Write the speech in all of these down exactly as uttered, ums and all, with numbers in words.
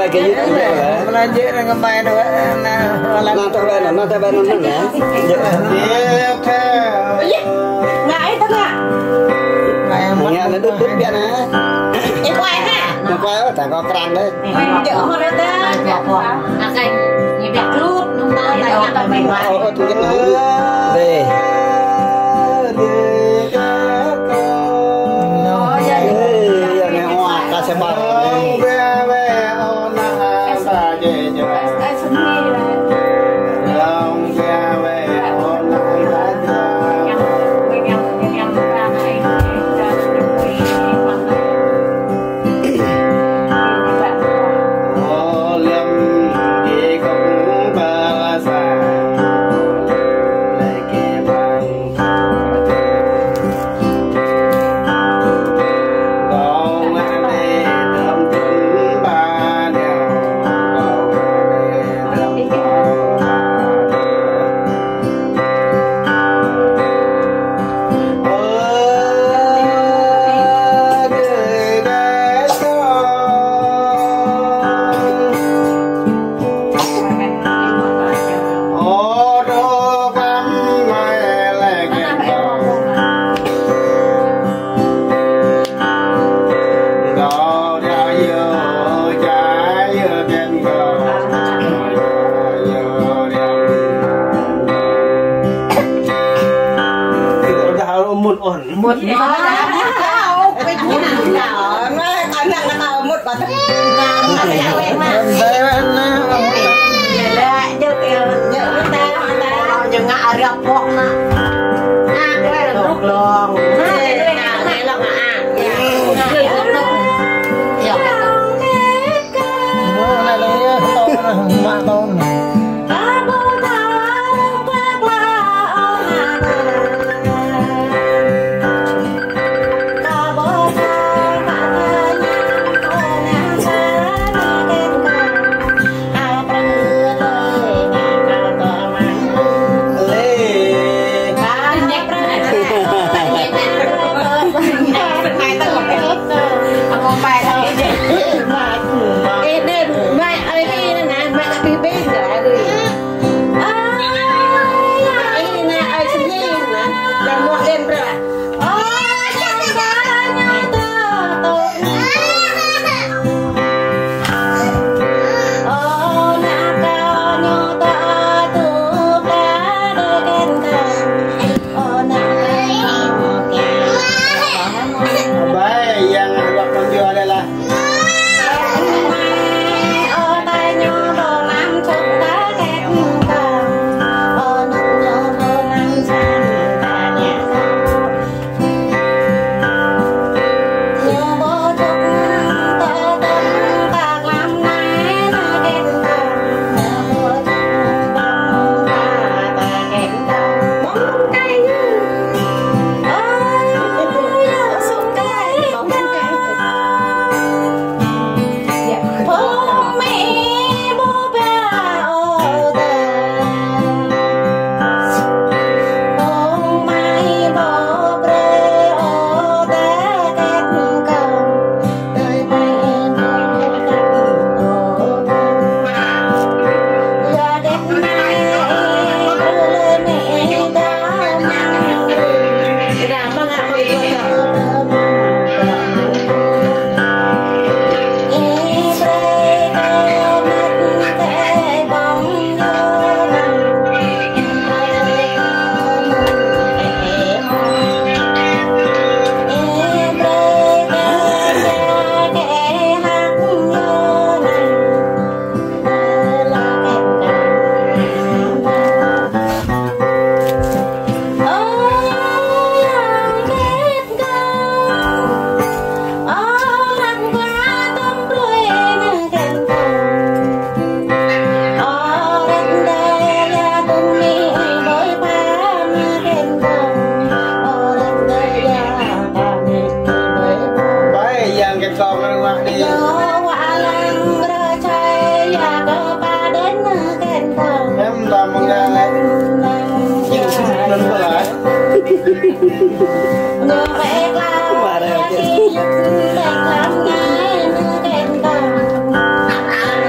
bài cái gì đấy là dễ là cái bài đó là nó tới bên nó tới bên nó nữa dễ theo ngại tất cả nghe nó đứt đứt biết nè em quay ha nó quay ở tại có căng đấy chợ họ ra ta à cái như đẹp lút không ta tại nhà ta mình mà ô tôi cái nữa về nghe hoa ta sẽ bắt một đó đâu cái gì nào nó còn là nó một quả tất lại được nhớ ta ta nhưng ngã gặp bọc mà à cái là lúc lòng cái nào cái lòng à nó này là to mà to Hãy subscribe cho kênh Ghiền Mì Gõ để không bỏ lỡ những video hấp dẫn.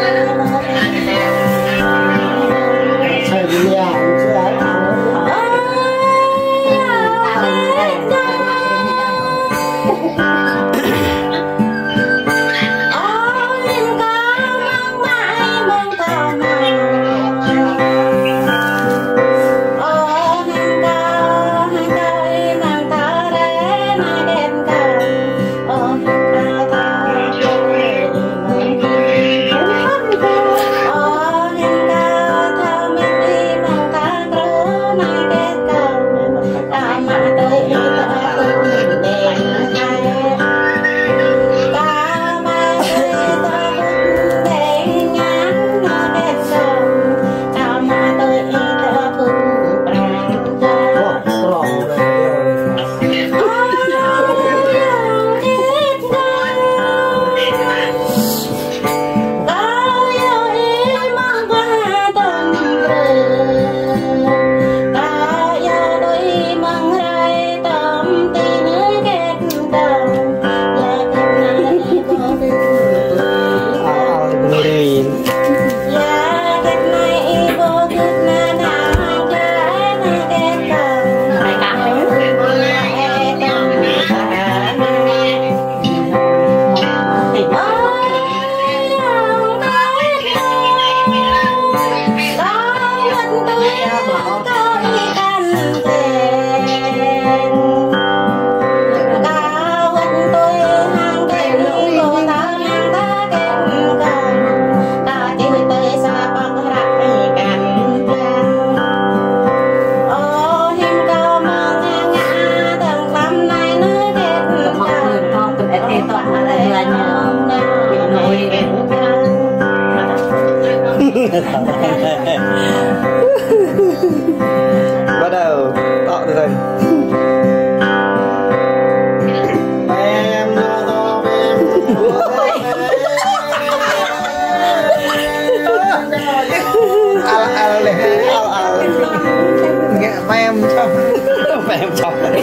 em cho mẹ em chọc đấy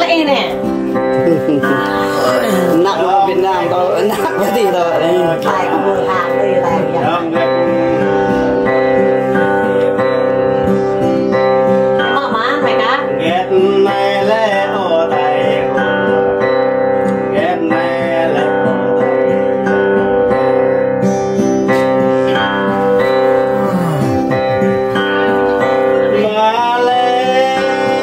đây nè nặng ở Việt Nam có nặng cái gì rồi thầy có mùi hàng đi thầy mở má mày cá ghét này lẽ ô thầy ghét này lẽ ô thầy ba lê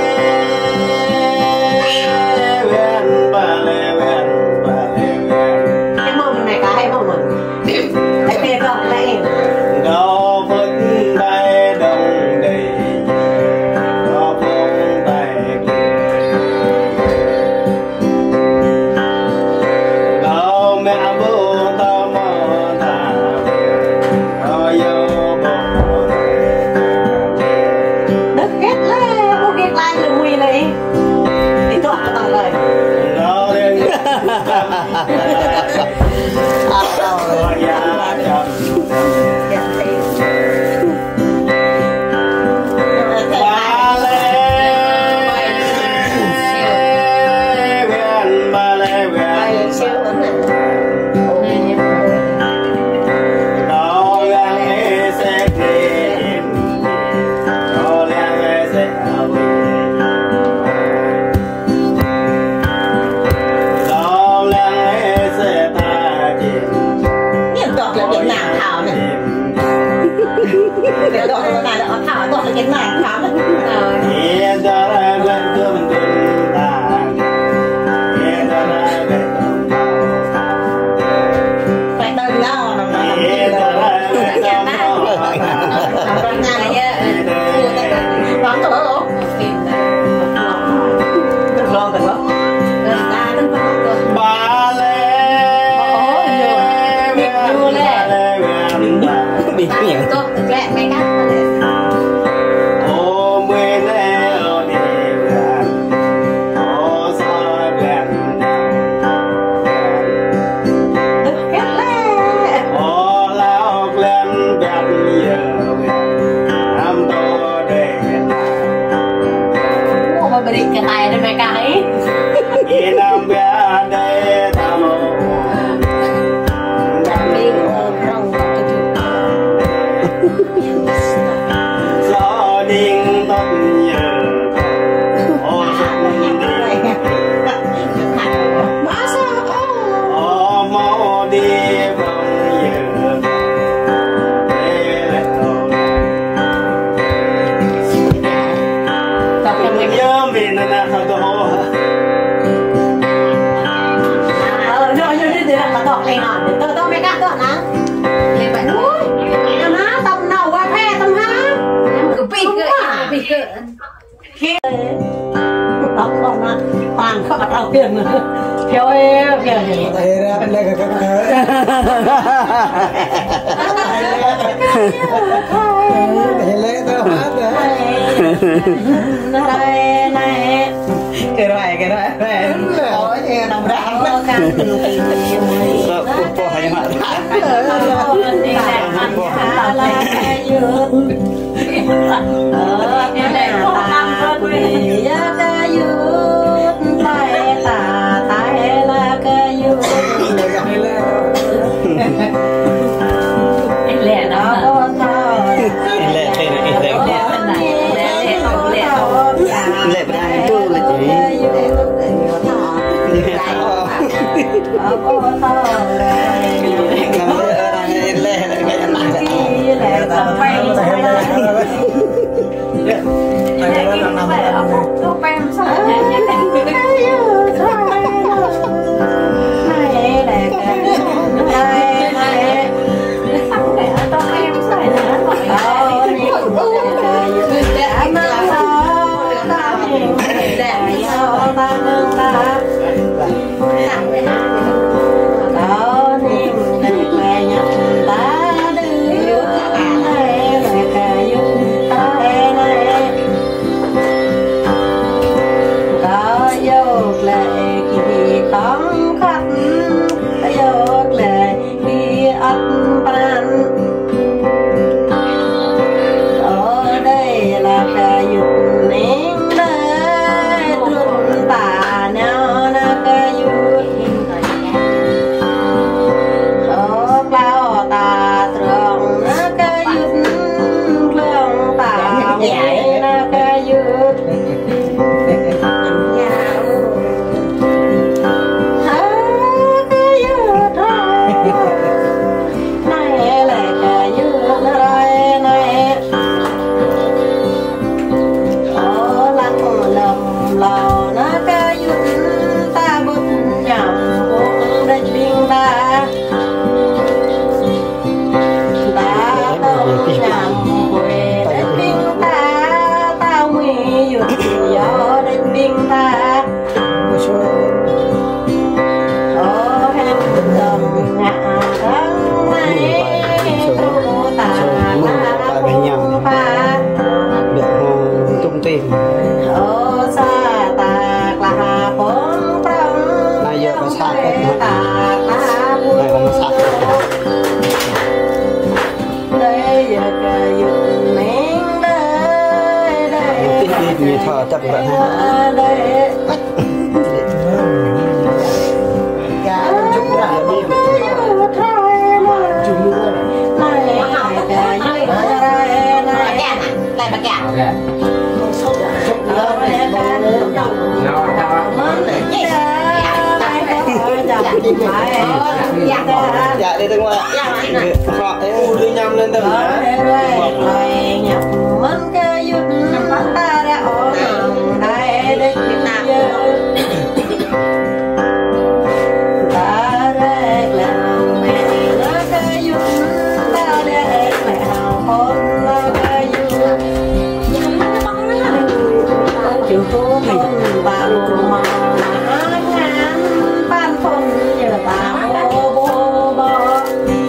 ven ba lê ven ba lê ven hay mông này cá hay mông mình thấy kia không đây đâu vẫn bay đông đầy đó phong bay đâu mẹ bố tao mơ ta đó yêu bố đất ghét lê cô ghét lại là mùi này thì tôi có tao lời đó đến à đâu có nhà chồng ba lê ven ba lê ven siêu ấn này đó là nghe sẽ kìm đó là nghe sẽ ao đó là nghe sẽ ta chìm nhìn đọt là điện nàng thảo này cái đọt là này là thảo đọt là cái nàng thảo đấy hiện ra là bên tương tương ta hiện ra là bên tương phải đơn nhau nó nó hiện ra là bên tương nó nhà này nhá đón tụi nó được lo được lo ta đứng không ba lê ven ba lê ven bị miệng tốt được lẹ mấy cắt ô mười lê ô đi ven ô sa ven được ghét lẹ ô lao ven ven giờ ven am tô để mua mà bị cái tay đây mấy cái đi nam ven đây tao đi không gió đinh tóc nhờ ô xuân đi má sao ô máu đi vòng nhờ để lại đầu tập cho mấy cái nhớ mình là thật đó ờ rồi rồi rồi là tập này nọ tôi tôi mấy cái tôi nè thì phải nuôi em á tông nào qua phe tông há cứ bị cái bị cái khi tóc không á toàn không bắt đầu tiền nữa theo em kìa thầy ra bên đây cái cái thầy lấy tao hát này này cái này cái này có như đồng đạo nó càng từ từ từ mới cô cô hay mà đi làm ăn khá là dược ở cái này ta quỳ giá ca dược tay ta tay là ca dược lẹ đó có thôi lẹ lẹ lẹ lẹ lẹ bên anh tu là chị cả ta này không sạch đây giờ cả dùng nén đây đây tí tí như thọ chặt vậy ha đây cả chúc là đi chung luôn này cả đây đây này lại bạc cả sốt sốt lớn này dạ đi từng qua họ u đi nhầm lên từng nhập mến cái giúp ta đã ở đây để ta ta để làm mẹ nó cái giúp ta để làm con nó cái giúp chịu thua mình và luôn mà ban phong như là ta bố bố bố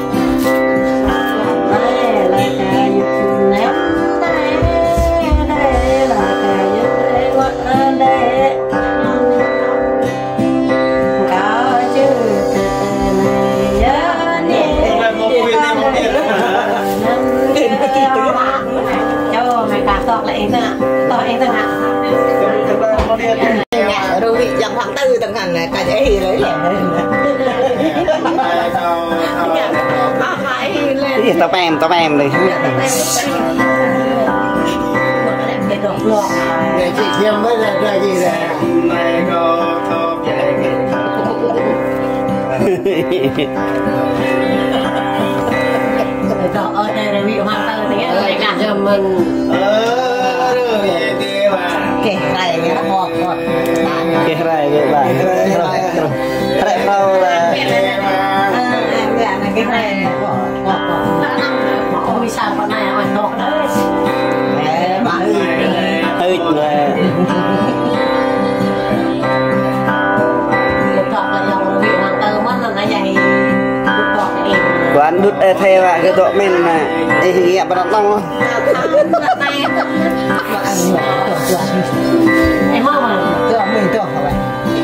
đây là cái giúp ném đây đây là cái giúp để quát đây có chứ này nhớ nhẹ cho mày cả tọt lại nữa tọt em thôi hả rồi bị dòng hoàng tư tầng hành này cả dễ hi lấy lẻ cái gì tao em tao em đi để chị thêm với là cái gì là này có có cái Cậu ở đây là bị hoàng tư thì lại làm cho mình ờ rồi thế mà kể này nó ngọt ngọt cái này cái bài cái này đâu là cái này ngọt ngọt mà không biết sao con này mà ngọt đấy bà hơi là một cọc là dòng bị hoàng tư mất là nó dày cọc em quán đút theo à cái độ mình mà ấy thì gặp nó đông em mong mà tưởng mình tưởng hả vậy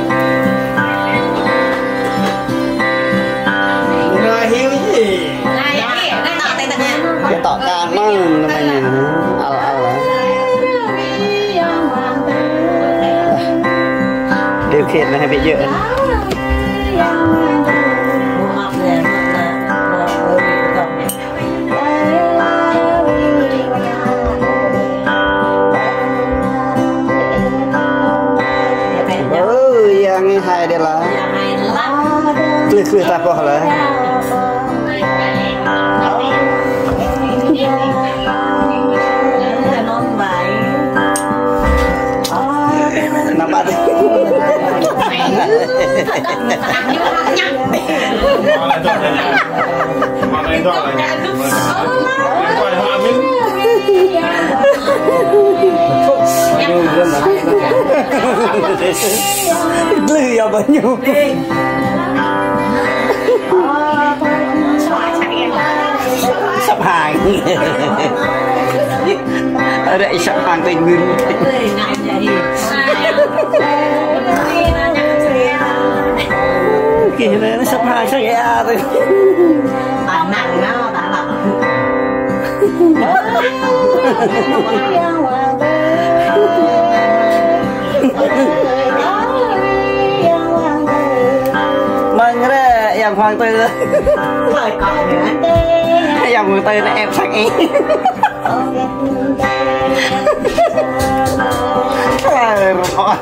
người hiếu gì này đây tỏ tay tận cái tỏ ca nó là mình ao ao là điều khiển là hay bị dựa mặt này ơi yang hai đây là cứ cứ ta bỏ là nằm bắt lười à bao nhiêu sắp hàng ở đây sắp hàng tình nguyên kì này nó sắp hàng sao vậy rồi bạn nặng đó bạn nặng mình cái em hoàng tư lời còn nữa em hoàng tư là em sắc ý rồi bỏ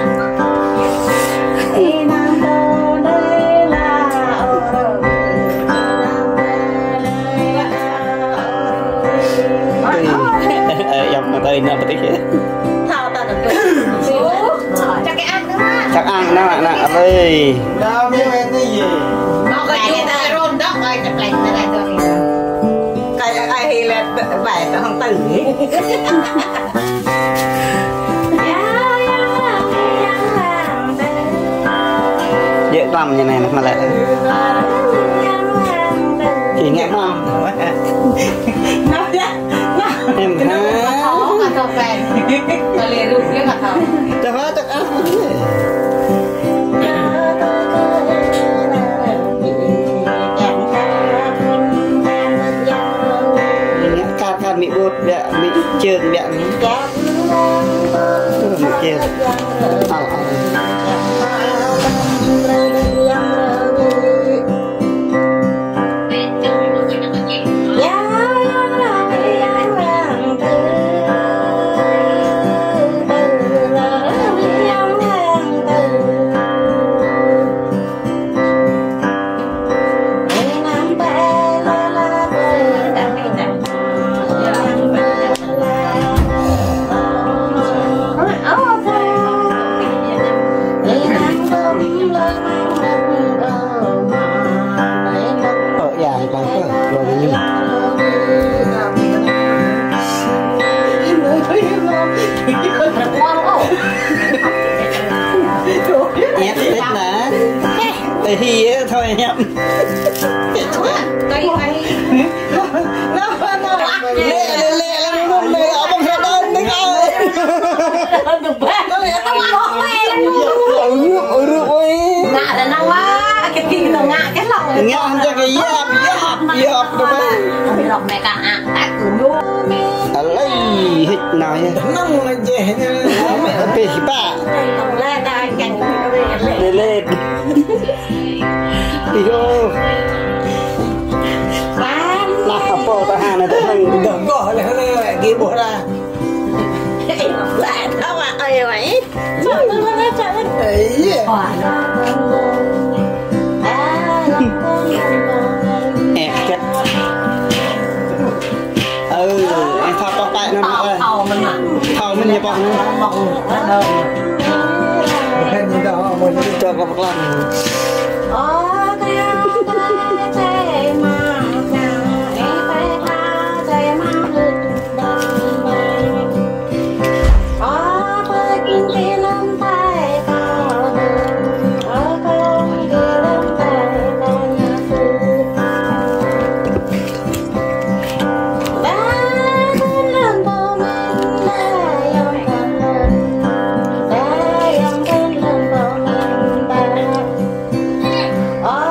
em hoàng tư nó tí thao ta được chắc cái ăn nữa chắc ăn nó nặng nặng ơi đâu biết em cái gì nó có chuyện ta rôn đó rồi chụp lại này này được cái ai hi là bài cái hoàng tử dễ làm như này mà lại chỉ nghe không em hả khó mà cho về mà liền được cái mặt không cho hết chắc ăn Nhét biết nè. Tại thì thôi em. Cái cái Lẹ lẹ lẹ lẹ luôn lẹ ở bên đó đứng ơi. được ba nó là tao ngọt lên Ôi nước ôi nước ơi. ngạ là năng quá cái kia nó ngạ cái lòng Nghe ăn cho cái giáp giáp giáp đó đấy. cái lòng mẹ cả ạ tại củ luôn À lấy hít nói. Nông là gì nha. Mẹ bị bà. lòng la ta cảnh Lên lên. Đi vô. Là học bộ ta hàng này tụi mình Đừng có là nó kia bộ ra. lại đâu mà ơi vậy trời tôi nó trời Ấy. hòa ẹt chết. Ừ, em thao con tay nó thầu ơi. thầu mình mà Thao mình nhập bọng nữa. bọng đơn Cái gì đó mình Cho con một lần. Oh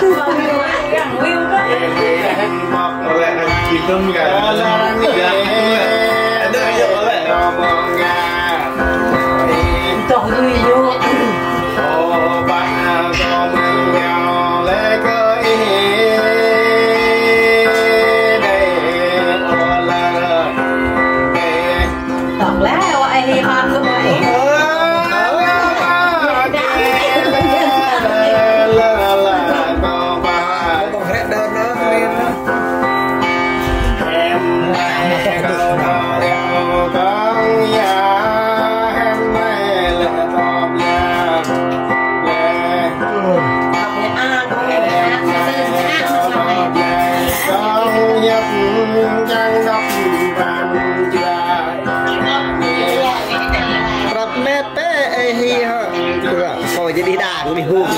chỉ không cả là đây rồi lại mong nga trò gì vô ô bạn có mình nhau lẽ coi đây ô là đây tọt lá ai đi mà không phải rồi đi đàn đi hùm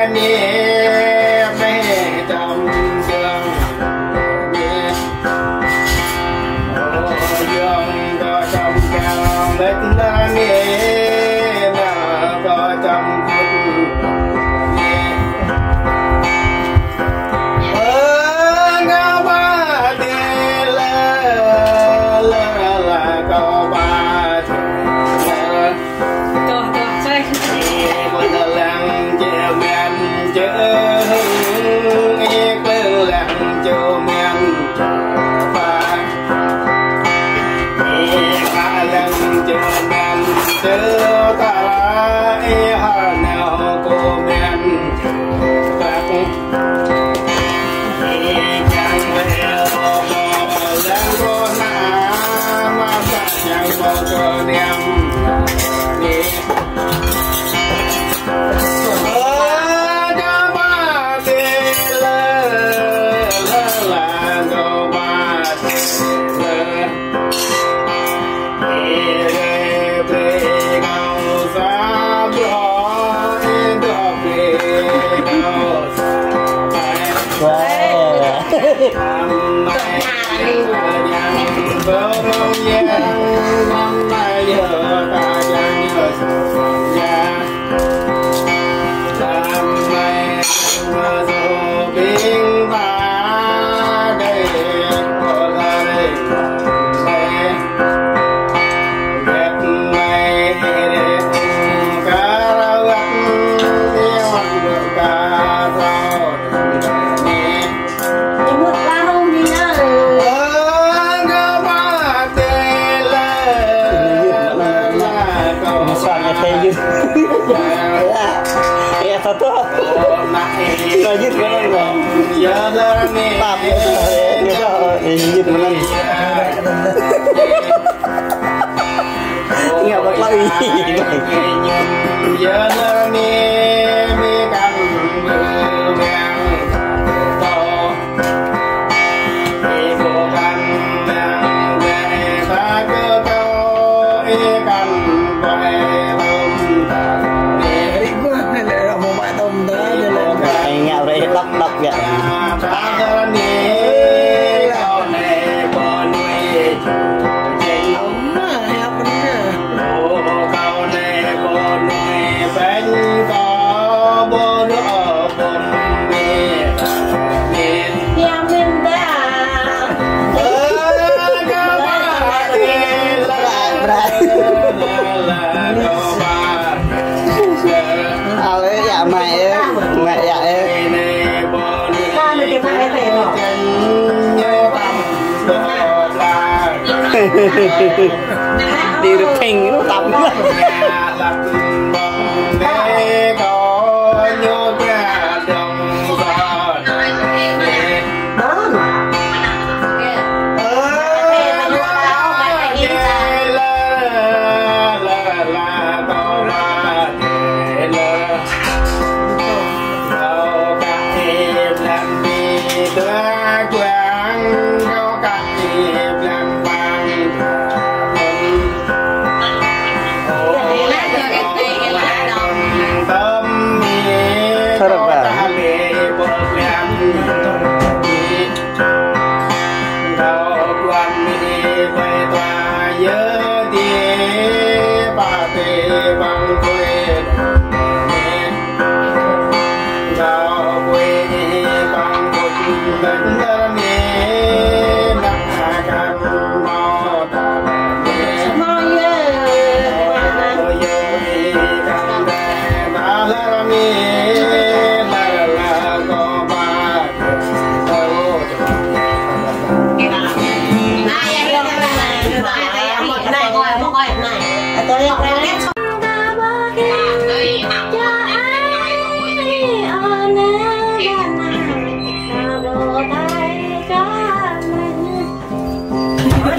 Rồi dứt cái này rồi. Tạp người ta dứt một lần. Nghe bác lâu gì vậy? Đọc đọc vậy. Đi được thình nó tắm Hãy subscribe cho kênh Ghiền Mì Gõ để không bỏ lỡ những video hấp dẫn.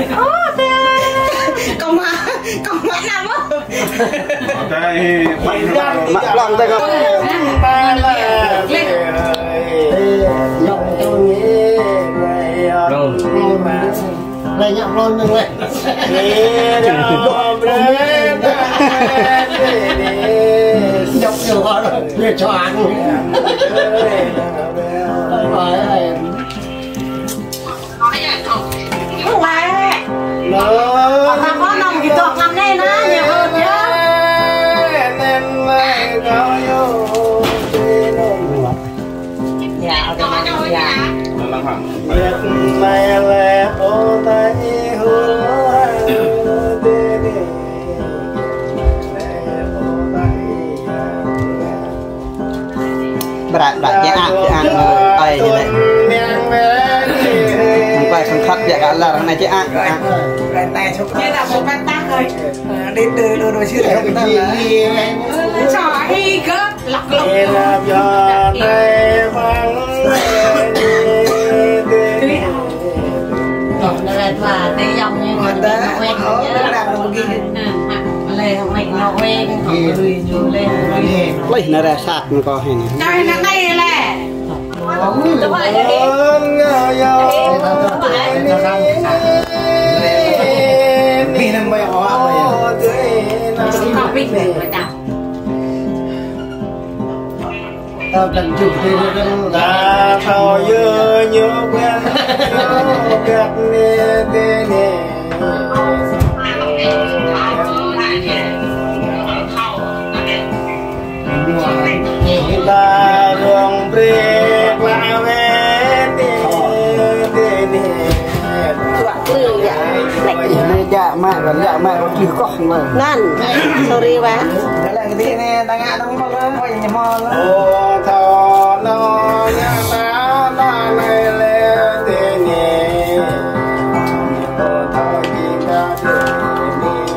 công mà công mà nằm á đây mặt lòng đây không ba là nhọc tôi nghĩ rồi này nhọc luôn đừng vậy nhọc nhiều quá rồi để cho ăn không phải còn ta có nồng thì tuột làm đây nữa nhiều hơn chứ dạ dạ này là ô tay hứa bạn bạn chị ăn chị ăn ơi như này không phải không khắc vậy cả là này chị ăn ăn cái tay chụp cái là một cái tát thôi đi từ đồ đồ chưa thấy không gì trời đi cơ lọc lọc làm cho tay vắng và đi dòng như mình nó quen lên không mình nó quen không lười nhiều lên lấy nó ra sạc nó có hay này đây là đây là đúng rồi vì nằm bay họ họ biết về người ta tao cần chụp thì nó ta thao dơ nhớ quen gặp nè tê nè ta đường bê qua về tê tê nè này dạ mẹ vẫn dạ mẹ có chịu có không rồi năn sorry ba cái là cái gì nè ta ngã đông không có gì mò ô thao nó nhà ta ta này lê tê nè ô thao gì ta tê nè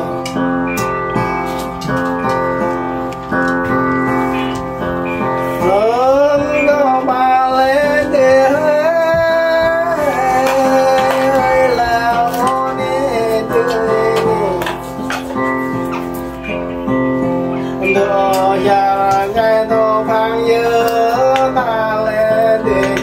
ơn có ba lê tê hơi là ô nè tê nè đồ già ngày đồ phang nhớ ta lên đi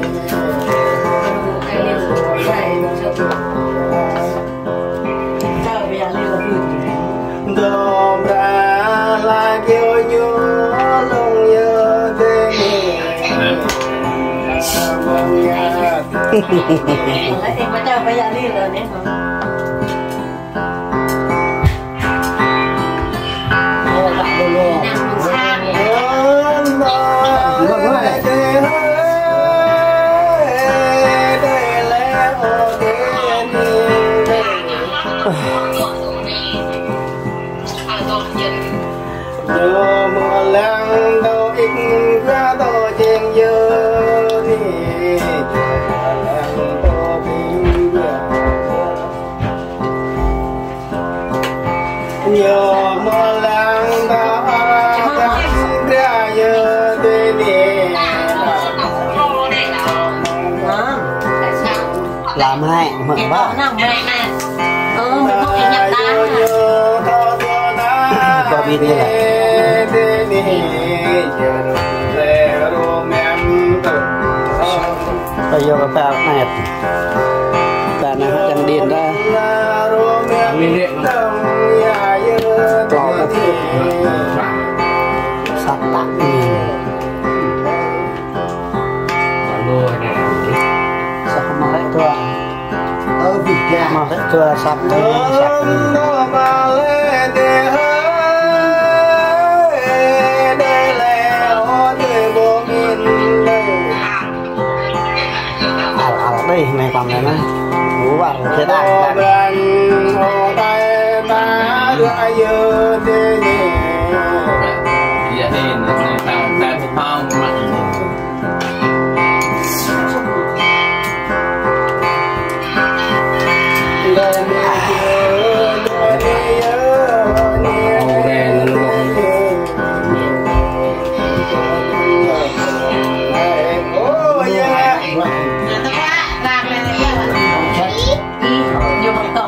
đồ ra là kêu nhớ lòng nhớ thế mong nhà em mà cho bây giờ đi rồi đấy Nhớ mùa lăng đâu ít ra đâu trên dơ đi lăng đâu bình nhớ mùa lăng đâu ra dơ đi đi làm hai mượn em bác có nằm mẹ nè ừ mình không phải nhập ta có biết như này bây giờ có phải này ta nó chẳng điện ra nguyên liệu có cái sắp tặng sắp mà lại tua ở vị trí mà lại tua sắp sắp đây này còn này này ngủ vào thế đại giờ thì tao tao cũng không nhiều một tổ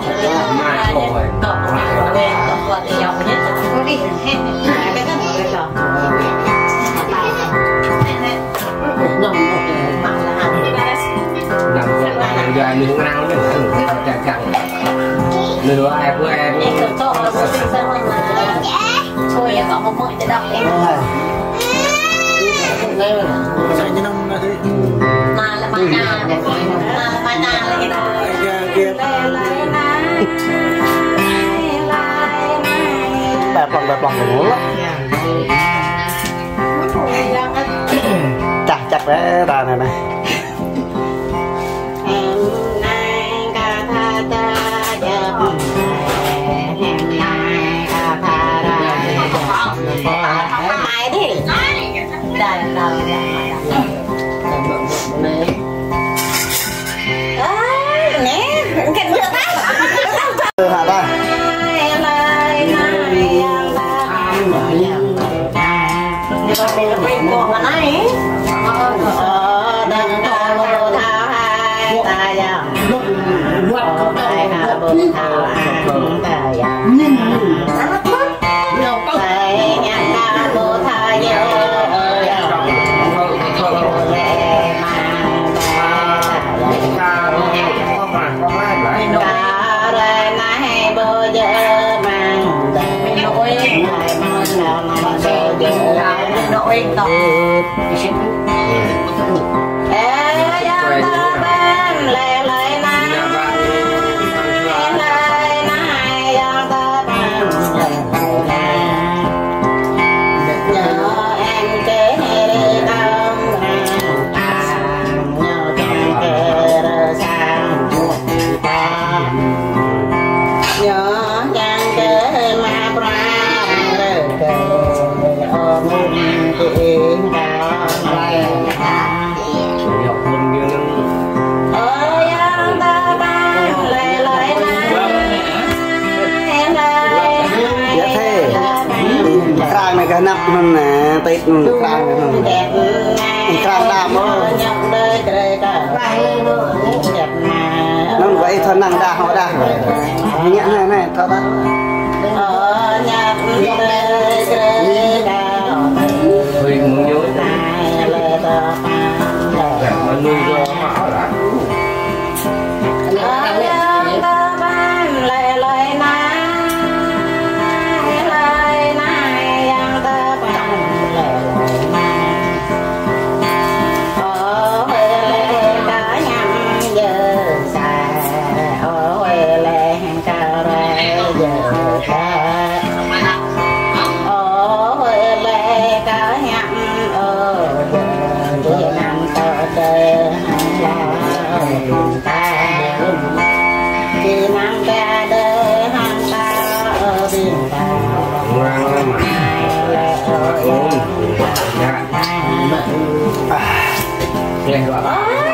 là những năng mình chẳng chẳng nửa ai vừa em em tự cho nó sẽ sinh ra mà thôi em có một mọi để đọc em mà là mai na mà là mai na là cái bẹp lòng bẹp lòng ngủ lắm chặt chặt cái đà này này ai đi đây đâu nè kinh chưa ta hạ ta mình là quên của mà này đang thao thao hai tay à quật không tay hà bờ thao tay à tay nhặt ca bờ thao nhiều nội tộc ê ya ta bên lệ lệ na lệ na ya ta bên lệ na nhớ em kế đi đông nhớ em kế sang ta nhớ em kế mà pra Krang này cái nắp hơn nè, tết krang này hơn, krang đam hơn, nó vậy thân năng đa họ đa, nhẹ này này thôi đó. Hơi muốn nhớ mà nuôi cho họ đã Hãy subscribe cho kênh Ghiền Mì Gõ để không bỏ lỡ những video hấp dẫn.